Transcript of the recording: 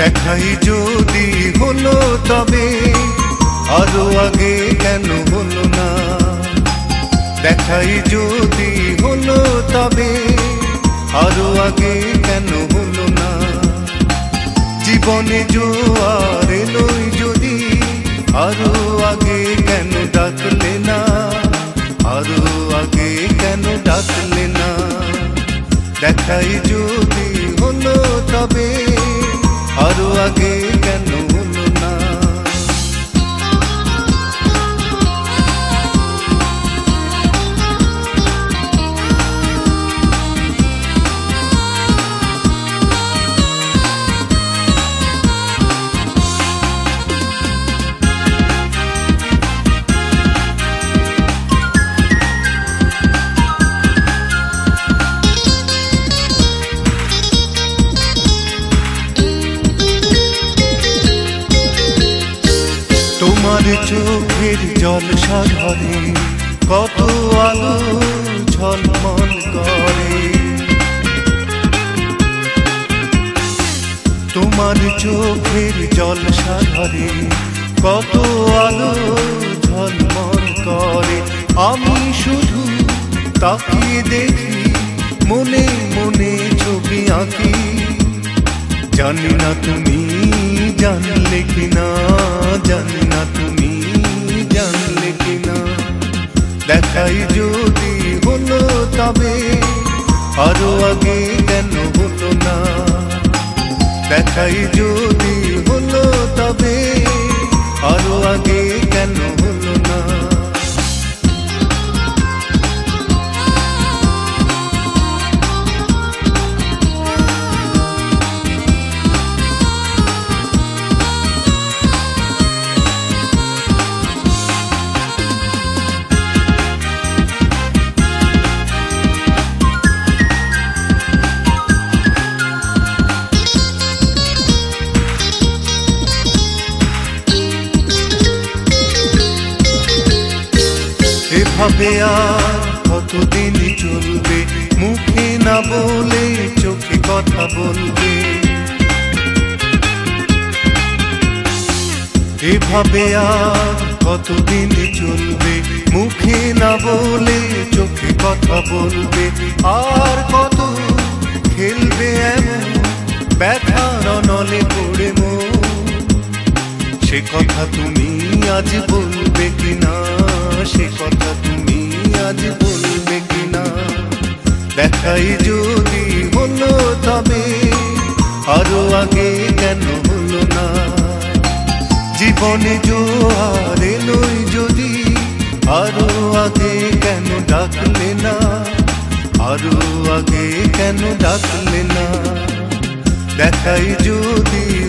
দেখাই যদি হলো তবে আরো আগে কেন হলো না, দেখাই যদি হলো তবে আরো আগে কেন হলো না। জীবনে জোয়ার এলোই যদি আরো আগে কেন ডাকলে না, আরো আগে কেন ডাকলে না। দেখাই যদি হলো তবে আরো আগে কেন হলো না। তোমার চোখের জলসা ঘরে কত আলো ঝলমল করে, তোমার চোখের জলসা ঘরে কত আলো ঝলমল করে। আমি শুধু তাকিয়ে দেখি, মনে মনে ছবি আঁকি। জানি না তুমি জানলে কিনা, জানি না তুমি জানলে কিনা। দেখাই যদি হলো তবে আরো আগে কেন হলো না, দেখাই যদি হলো তবে আরো আগে কেন হলো না। এভাবে আর কতদিন চলবে, মুখে না বলে চোখে কথা বলবে। এভাবে আর কতদিন চলবে, মুখে না বলে চোখে কথা বলবে। আর কত খেলবে এমন ব্যথার নলে পড়ে মন, সে কথা তুমি আজ বলবে কিনা, সে কথা তুমি আজ বলবে কিনা। দেখাই যদি হলো তবে আরো আগে কেন হলো না। জীবনে জোয়ার এলোই যদি আরো আগে কেন ডাকলে না, আরো আগে কেন ডাকলে না। দেখাই যদি